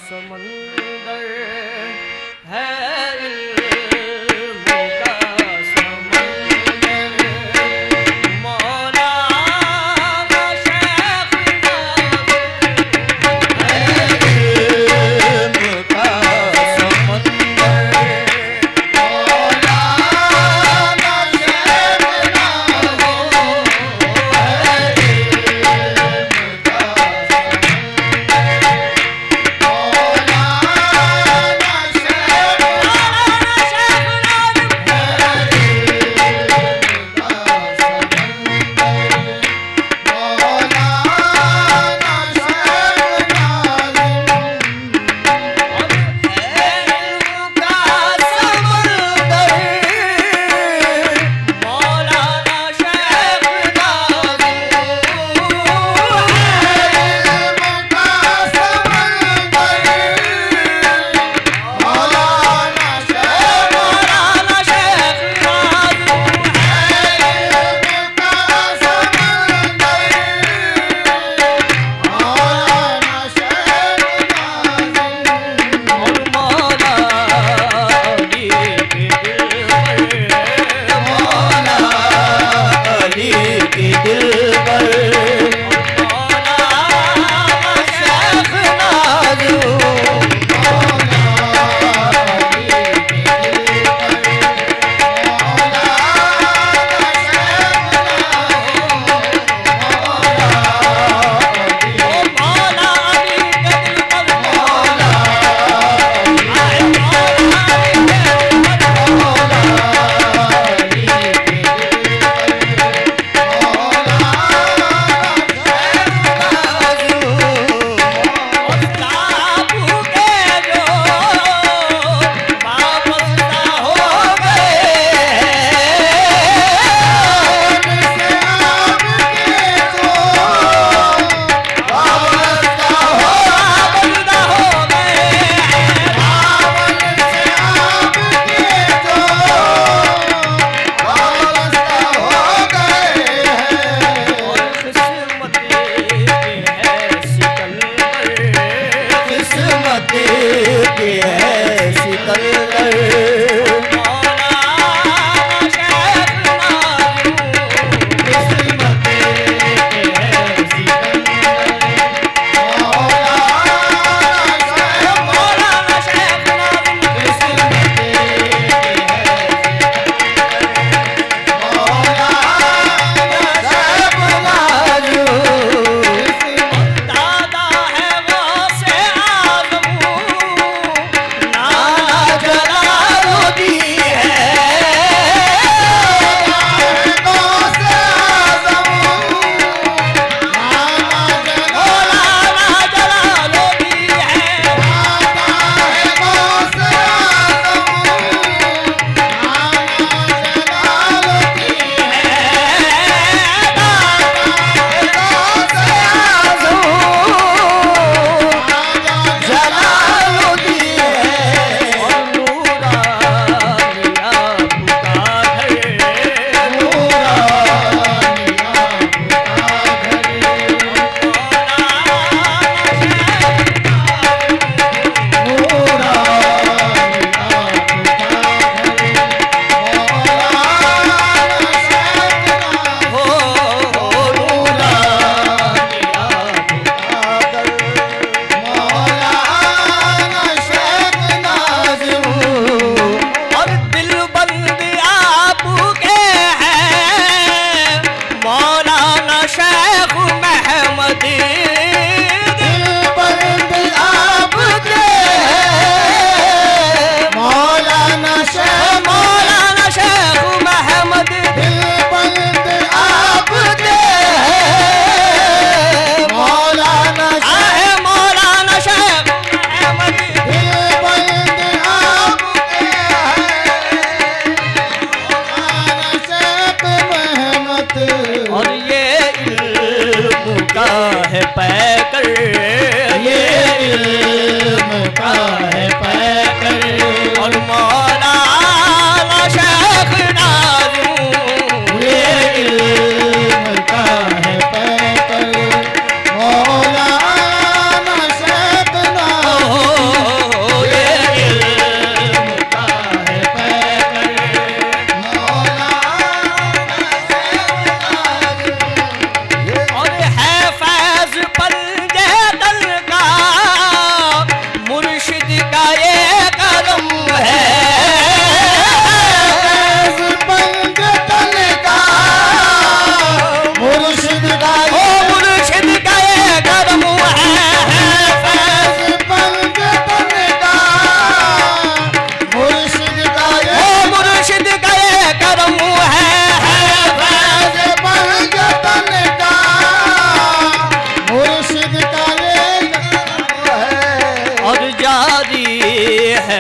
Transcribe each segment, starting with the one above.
समंदर है,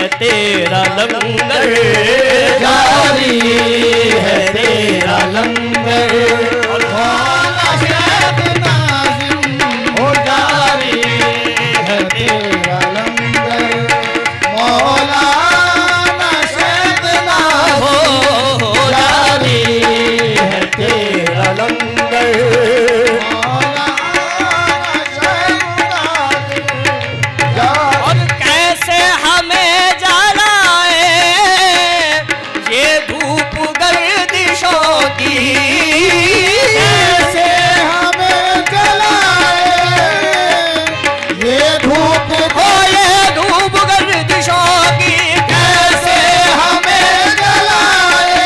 तेरा लंगर, जारी है तेरा लंगर। मौला शेख नाज़िम हो जारी है तेरा लंगर। मौला शेख नाज़िम हो जारी है तेरा लंगर। और कैसे हमें जलाए ये धूप गर्दिशों की, कैसे हमें जलाए ये धूप हो ये धूप गर्दिशों की, कैसे हमें जलाए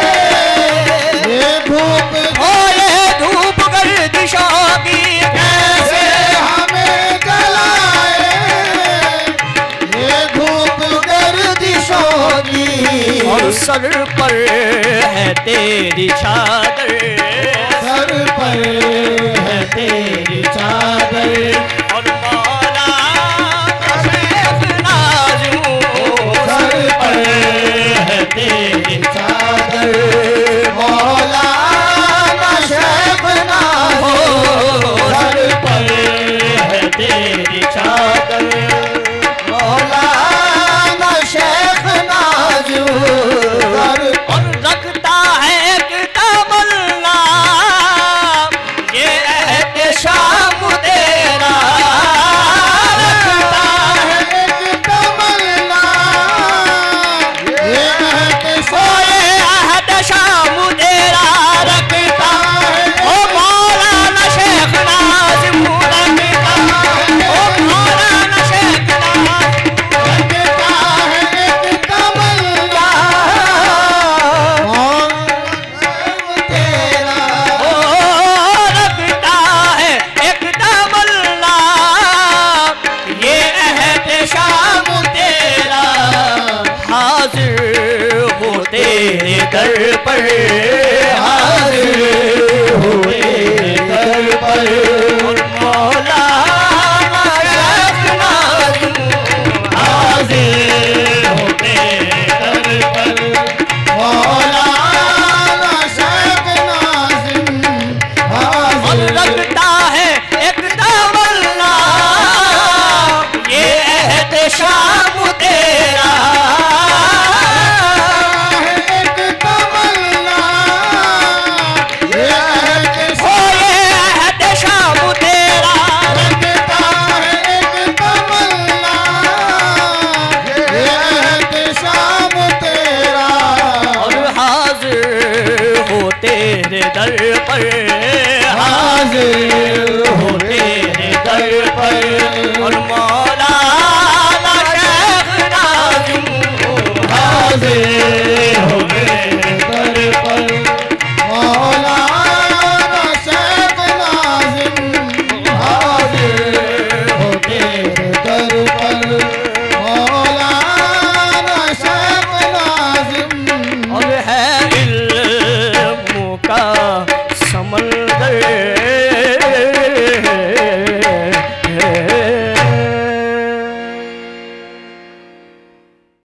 ये धूप हो ये धूप गर्दिशों की, कैसे हमें जलाए ये धूप गर्दिशों की। और सर पर है तेरी चादर, सर पर है तेरी चादर। और मौला शेख नाज़िम सर पर है तेरी चादर। मौला शेख नाज़िम सर पर है तेरी चादर। मौला शेख नाज़िम सर और रखता है एक तमन्ना ये एहतिशाम तेरा, रखता है एक तमन्ना ये एहतिशाम तेरा रखता है। ओ मौलाना शेख नाज़िम रखता, ओ मौलाना शेख नाज़िम रखता है एक तमन्ना तेरा। ओ रखता है एक तमन्ना ये एहतिशाम तेरा, हाजिर हो तेरे दर पर, हाजिर हुए दर पर। और मौला शेख नाज़िम हाजिर हो तेरे दर पर। मौला शेख नाज़िम और हाजिर रखता है एक तमन्ना ये एहतिशाम तेरा, है एक तमन्ना ये हो ये एहतिशाम तेरा, रखता है एक तमन्ना ये एहतिशाम तेरा। और हाजिर हो तेरे दर पर, हाजिर हो तेरे दर